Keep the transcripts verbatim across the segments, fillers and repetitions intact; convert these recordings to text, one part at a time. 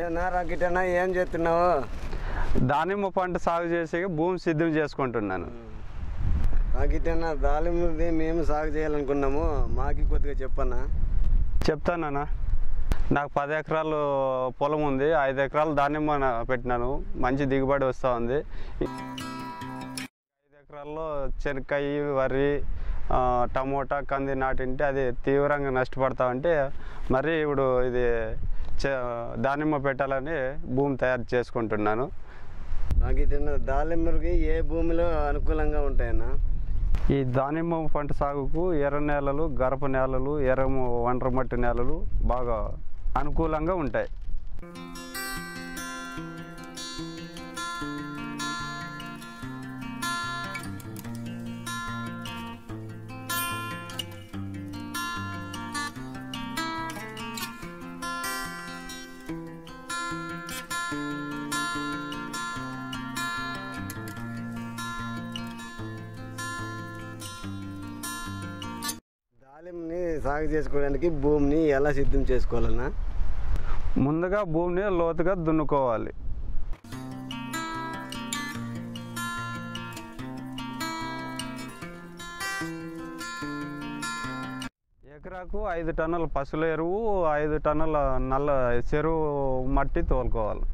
ఏనా రాకెటనా ఏం చేస్తున్నావు? దానిమ్మ పంట సాగు చేసి భూమి సిద్ధం చేసుకుంటున్నాను. రాకెటనా దానిమ్మది మేము సాగు చేయాలనుకున్నాము, మాకి కొద్దిగా చెప్పన్నా? చెప్తానన్నా. నాకు పది ఎకరాలు పొలం ఉంది, ఐదు ఎకరాలు దానిమ్మ పెట్టినాను, మంచి దిగుబడి వస్తూ ఉంది. ఐదు ఎకరాల్లో చెనక్కాయ, వరి, టమోటా, కంది నాటింటే అది తీవ్రంగా నష్టపడతా ఉంటే మరి ఇప్పుడు ఇది దానిమ్మ పెట్టాలని భూమి తయారు చేసుకుంటున్నాను. రాకెటనా దానిమ్మకి ఏ భూమిలో అనుకూలంగా ఉంటాయన్నా? ఈ దానిమ్మ పంట సాగుకు ఎర్ర నేలలు, గరప నేలలు, ఎర్ర ఒండ్ర మట్టి నేలలు బాగా అనుకూలంగా ఉంటాయి. దానిమ్మని సాగు చేసుకోవడానికి భూమిని ఎలా సిద్ధం చేసుకోవాలన్నా? ముందుగా భూమిని లోతుగా దున్నుకోవాలి. ఎకరాకు ఐదు టన్నుల పసుల ఎరువు, ఐదు టన్నుల నల్ల చెరువు మట్టి తోలుకోవాలి.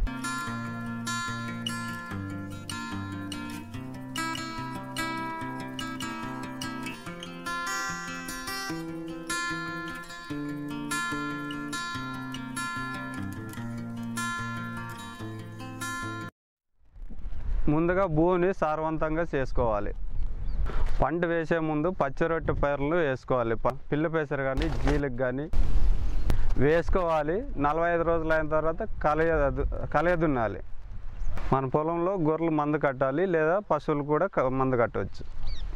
ముందుగా భూమిని సారవంతంగా చేసుకోవాలి. పంట వేసే ముందు పచ్చిరొట్టె పైర్లు వేసుకోవాలి. పిల్ల పెసరు కానీ జీలకు కానీ వేసుకోవాలి. నలభై ఐదు రోజులు అయిన తర్వాత కలయ కలయ దున్నాలి. మన పొలంలో గొర్రెలు మందు కట్టాలి, లేదా పశువులు కూడా మందు కట్టవచ్చు.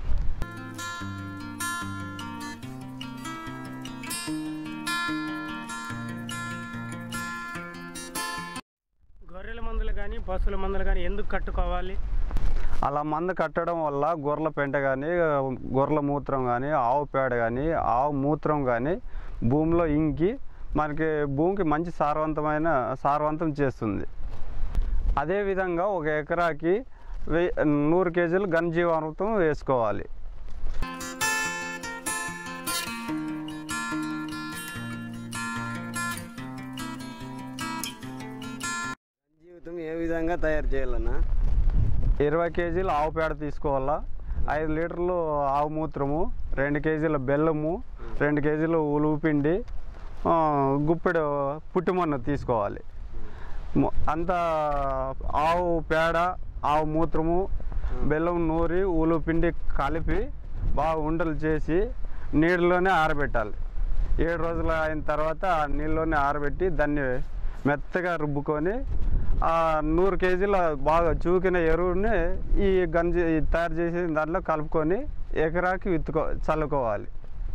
గొర్రెల మందులు కానీ పశువుల మందులు కానీ ఎందుకు కట్టుకోవాలి? అలా మందు కట్టడం వల్ల గొర్రెల పెంట కానీ, గొర్రెల మూత్రం కానీ, ఆవు పేడ కానీ, ఆవు మూత్రం కానీ భూమిలో ఇంకి మనకి భూమికి మంచి సారవంతమైన సారవంతం చేస్తుంది. అదేవిధంగా ఒక ఎకరాకి వెయ్యి నూరు కేజీలు ఘనజీవామృతం వేసుకోవాలి. జీవితం ఏ విధంగా తయారు చేయాలన్నా? ఇరవై కేజీలు ఆవు పేడ తీసుకోవాలా, ఐదు లీటర్లు ఆవు మూత్రము, రెండు కేజీల బెల్లము, రెండు కేజీలు ఉలువుపిండి, గుప్పెడు పుట్టిమన్ను తీసుకోవాలి. అంతా ఆవు పేడ, ఆవు మూత్రము, బెల్లం నూరి ఉలువుపిండి కలిపి బాగా ఉండలు చేసి నీళ్ళలోనే ఆరబెట్టాలి. ఏడు రోజులు అయిన తర్వాత ఆ నీళ్ళలోనే ఆరబెట్టి దాన్ని మెత్తగా రుబ్బుకొని ఆ నూరు కేజీల బాగా చూకిన ఎరువుని ఈ గంజి తయారు చేసి దాంట్లో కలుపుకొని ఎకరాకి విత్తుకో చల్లుకోవాలి.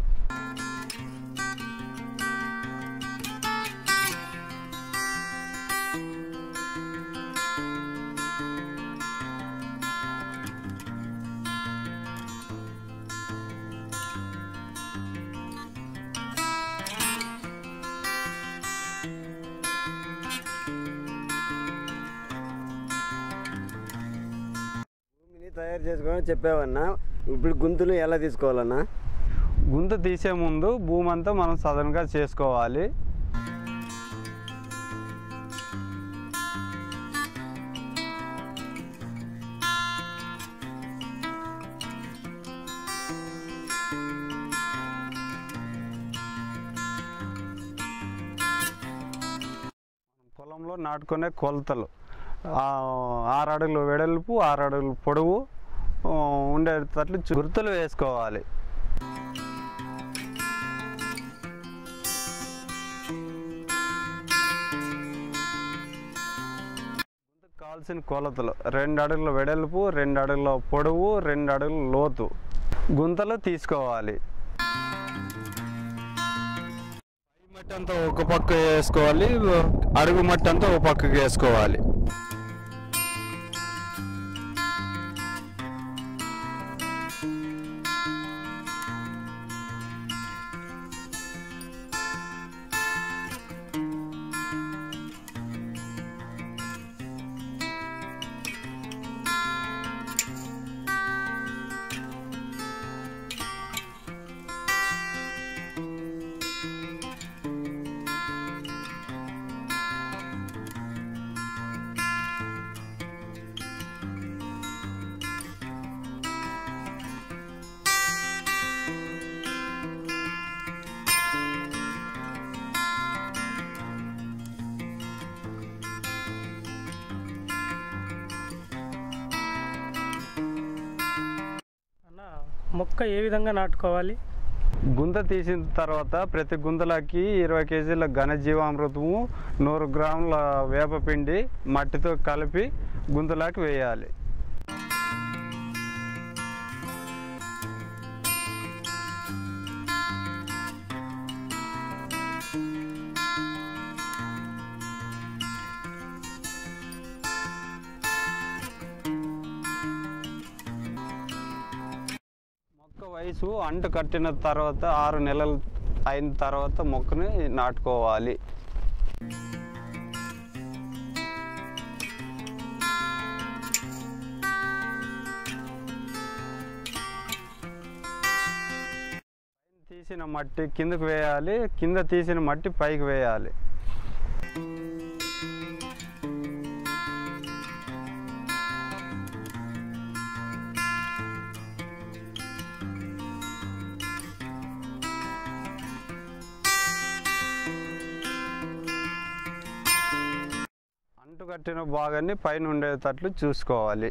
తయారు చేసుకోవాలని చెప్పావన్నా, ఇప్పుడు గుంతులు ఎలా తీసుకోవాలన్నా? గుంత తీసే ముందు భూమి అంతా మనం సదనంగా చేసుకోవాలి. పొలంలో నాటుకునే కొలతలు ఆరు అడుగులు వెడల్పు, ఆరు అడుగులు పొడవు ఉండేటట్లు గుర్తులు వేసుకోవాలి. గుంతకు కావాల్సిన కొలతలు రెండు అడుగుల వెడల్పు, రెండు అడుగుల పొడవు, రెండు అడుగుల లోతు గుంతలు తీసుకోవాలి. పై మట్టి అంతా ఒక పక్క వేసుకోవాలి, అడుగు మట్టి అంతా ఒక పక్కకి వేసుకోవాలి. మొక్క ఏ విధంగా నాటుకోవాలి? గుంత తీసిన తర్వాత ప్రతి గుంతలకి ఇరవై కేజీల ఘనజీవామృతము, నూరు గ్రాముల వేపపిండి మట్టితో కలిపి గుంతలోకి వేయాలి. మొక్క వయసు అంటు కట్టిన తర్వాత ఆరు నెలలు అయిన తర్వాత మొక్కని నాటుకోవాలి. తీసిన మట్టి కిందకు వేయాలి, కింద తీసిన మట్టి పైకి వేయాలి. అంటు కట్టిన భాగాన్ని పైన ఉండేటట్లు చూసుకోవాలి.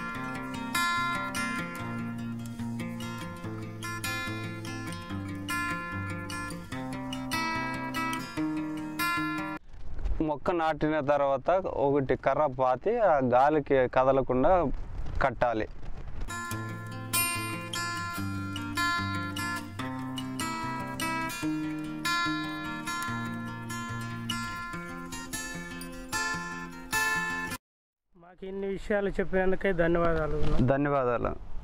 మొక్క నాటిన తర్వాత ఒకటి కర్ర పాతి ఆ గాలికి కదలకుండా కట్టాలి. మాకు ఇన్ని విషయాలు చెప్పినందుకే ధన్యవాదాలు. ధన్యవాదాలు.